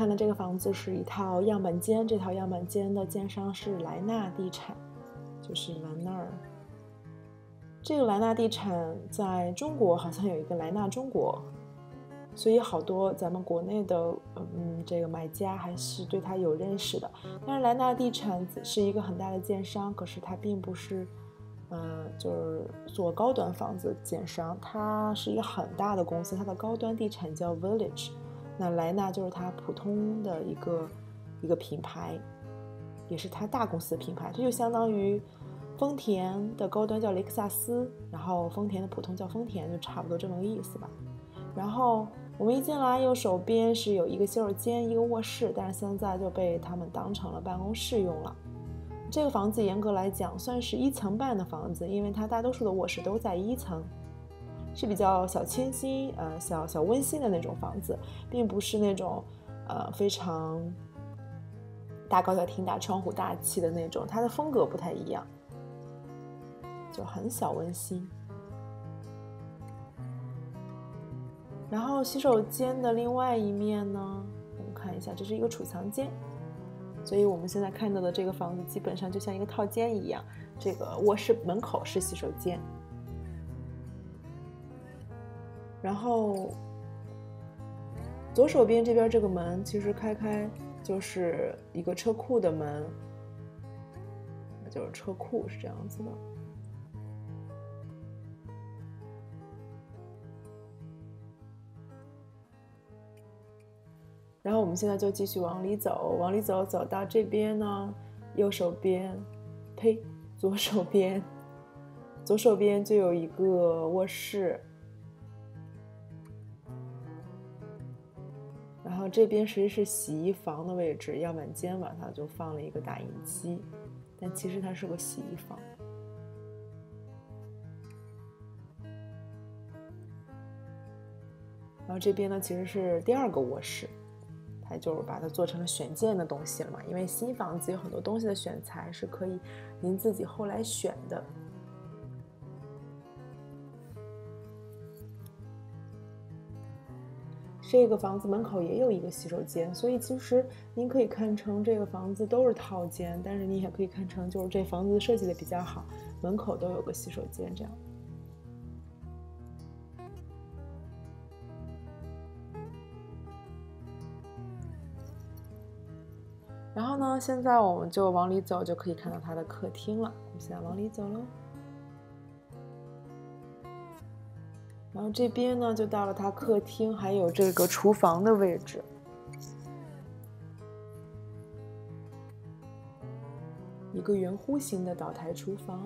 看的这个房子是一套样板间，这套样板间的建商是莱纳地产，就是兰纳尔。这个莱纳地产在中国好像有一个莱纳中国，所以好多咱们国内的这个买家还是对它有认识的。但是莱纳地产是一个很大的建商，可是它并不是就是做高端房子的建商，它是一个很大的公司，它的高端地产叫 Village， 那莱纳就是它普通的一个品牌，也是它大公司的品牌，这就相当于丰田的高端叫雷克萨斯，然后丰田的普通叫丰田，就差不多这么个意思吧。然后我们一进来，右手边是有一个洗手间，一个卧室，但是现在就被他们当成了办公室用了。这个房子严格来讲算是1层半的房子，因为它大多数的卧室都在1层，是比较小清新、小温馨的那种房子，并不是那种非常大高小厅、大窗户、大气的那种，它的风格不太一样，就很小温馨。然后洗手间的另外一面呢，我们看一下，这是一个储藏间。所以我们现在看到的这个房子基本上就像一个套间一样，这个卧室门口是洗手间，然后左手边这边这个门其实开就是一个车库的门，就是车库是这样子的。然后我们现在就继续往里走，走到这边呢，右手边，左手边就有一个卧室，然后这边其实是洗衣房的位置，样板间往上就放了一个打印机，但其实它是个洗衣房。然后这边呢其实是第2个卧室，它就是把它做成了选件的东西了嘛，因为新房子有很多东西的选材是可以您自己后来选的。这个房子门口也有一个洗手间，所以其实您可以看成这个房子都是套间，但是你也可以看成就是这房子设计的比较好，门口都有个洗手间这样。然后呢，现在我们就往里走，就可以看到它的客厅了。我们现在往里走了，然后这边呢就到了它客厅，还有这个厨房的位置。一个圆弧形的岛台厨房。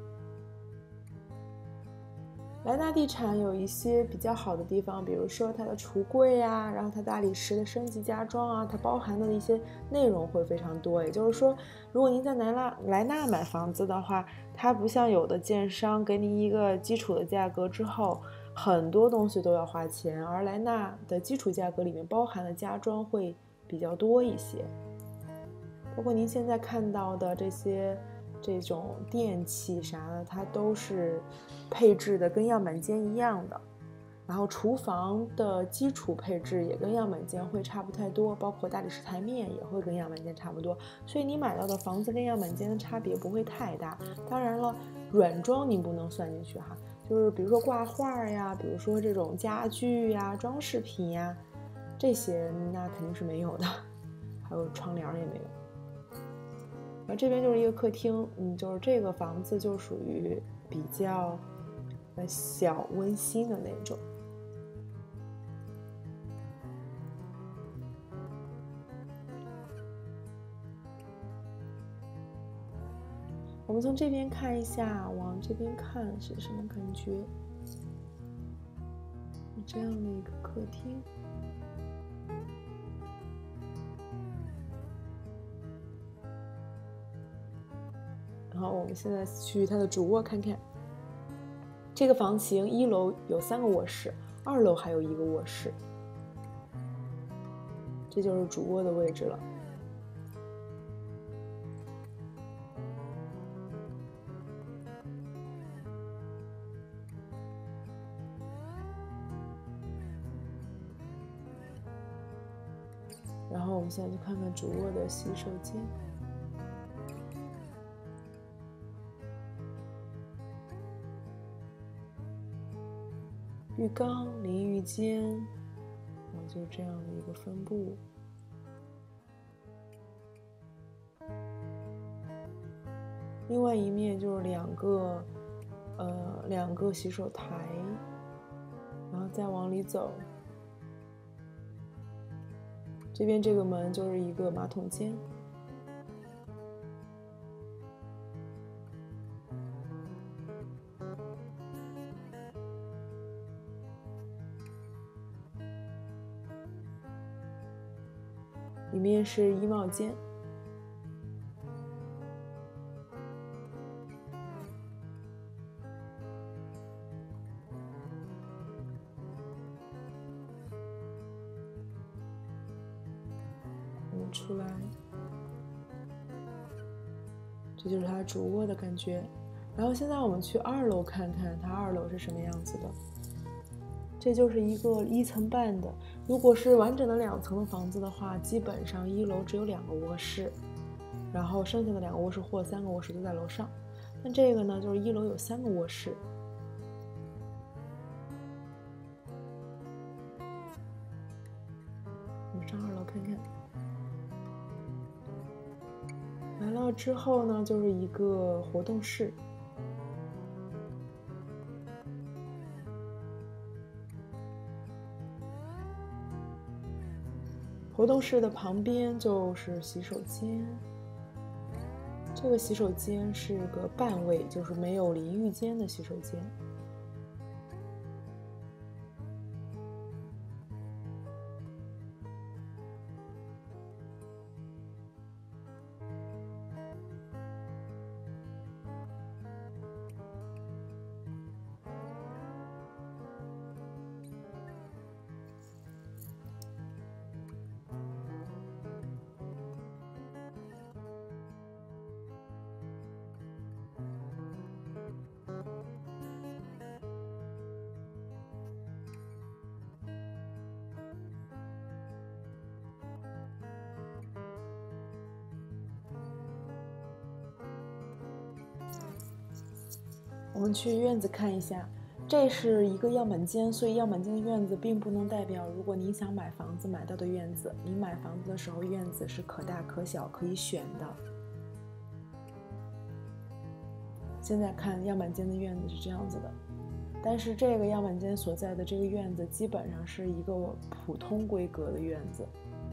莱纳地产有一些比较好的地方，比如说它的橱柜啊，然后它大理石的升级家装啊，它包含的一些内容会非常多。也就是说，如果您在莱纳买房子的话，它不像有的建商给你一个基础的价格之后，很多东西都要花钱，而莱纳的基础价格里面包含的家装会比较多一些。包括您现在看到的这种电器啥的，它都是配置的跟样板间一样的，然后厨房的基础配置也跟样板间会差不太多，包括大理石台面也会跟样板间差不多，所以你买到的房子跟样板间的差别不会太大。当然了，软装您不能算进去哈，就是比如说挂画呀，比如说这种家具呀、装饰品呀，这些那肯定是没有的，还有窗帘也没有。然后这边就是一个客厅，就是这个房子就属于比较小温馨的那种。我们从这边看一下，往这边看是什么感觉？这样的一个客厅。然后我们现在去它的主卧看看。这个房型1楼有3个卧室，2楼还有1个卧室，这就是主卧的位置了。 然后我们现在去看看主卧的洗手间。浴缸、淋浴间，然后就这样的一个分布。另外一面就是两个洗手台，然后再往里走。这边这个门就是一个马桶间。里面是衣帽间。我们出来，这就是它主卧的感觉。然后现在我们去2楼看看它2楼是什么样子的。这就是一个1层半的，如果是完整的2层的房子的话，基本上1楼只有2个卧室，然后剩下的2个卧室或3个卧室都在楼上。但这个呢，就是1楼有3个卧室。我们上2楼看看。来了之后呢，就是一个活动室。活动室的旁边就是洗手间，这个洗手间是个半卫，就是没有淋浴间的洗手间。我们去院子看一下，这是一个样本间，所以样本间的院子并不能代表如果您想买房子买到的院子。你买房子的时候，院子是可大可小，可以选的。现在看样本间的院子是这样子的，但是这个样本间所在的这个院子基本上是一个普通规格的院子，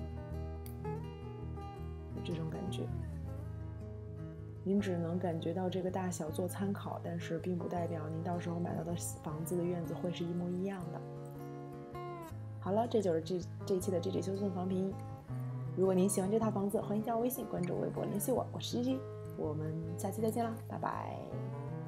有这种感觉。您只能感觉到这个大小做参考，但是并不代表您到时候买到的房子的院子会是一模一样的。好了，这就是这一期的 GG 修村房评。如果您喜欢这套房子，欢迎加我微信，关注微博联系我，我是 GG，我们下期再见啦，拜拜。